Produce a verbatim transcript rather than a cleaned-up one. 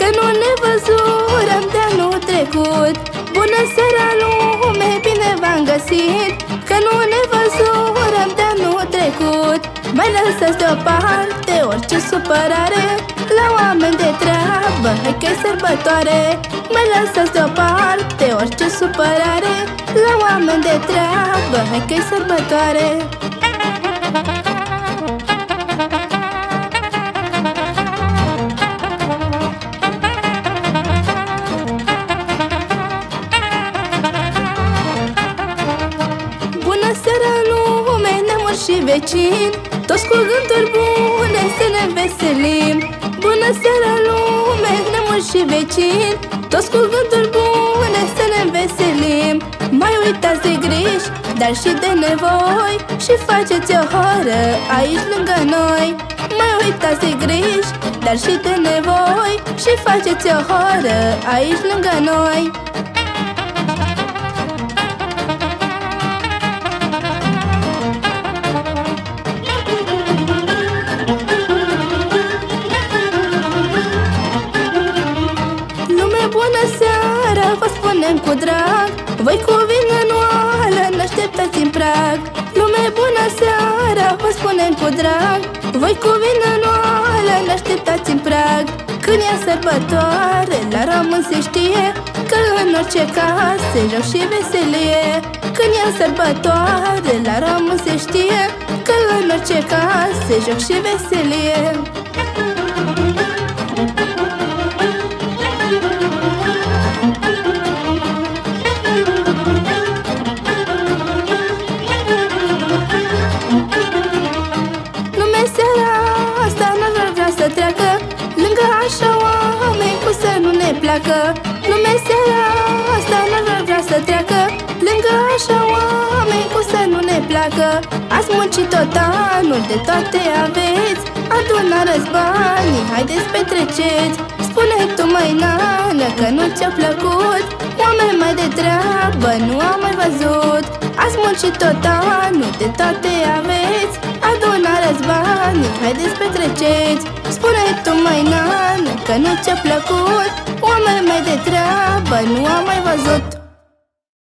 nu ne văzurăm de anul trecut. Bună seara lume, bine v-am găsit, că nu ne văzurăm de anul trecut. Mai lăsați deoparte orice supărare, la oameni de treabă, hai că-i sărbătoare. Mai lăsați deoparte orice supărare, la oameni de treabă, hai că-i sărbătoare. Bună seara lume, neamuri și vecini, toți cu gânduri bune să ne veselim. Bună seara lume, neamuri și vecini, toți cu gânduri bune să ne veselim. Mai uitați de griji, dar și de nevoi, și faceți o horă aici lângă noi. Mai uitați de griji, dar și de nevoi, și faceți o horă aici lângă noi. Bună seara, vă spunem cu drag, voi cu vină noală ne-așteptați în prag. Lume, bună seara, vă spunem cu drag, voi cu vină noală ne-așteptați în prag. Când e sărbătoare, la român se știe că în orice casă e joc și veselie. Când e sărbătoare, la român se știe că în orice casă e joc și veselie. Așa oameni cu să nu ne placă, lumea seara asta n-ar vrea să treacă. Lângă așa oameni cu să nu ne placă. Ați muncit tot anul, de toate aveți, adunară-ți banii, haideți petreceți. Spune tu, măi nană, că nu ți-a plăcut, oameni mai de treabă nu am mai văzut. Ați muncit tot anul, de toate aveți, adunară-ți banii, haideți petreceți. Spune tu, măi nană, că nu ți-a plăcut, oameni mai de treabă nu am mai văzut.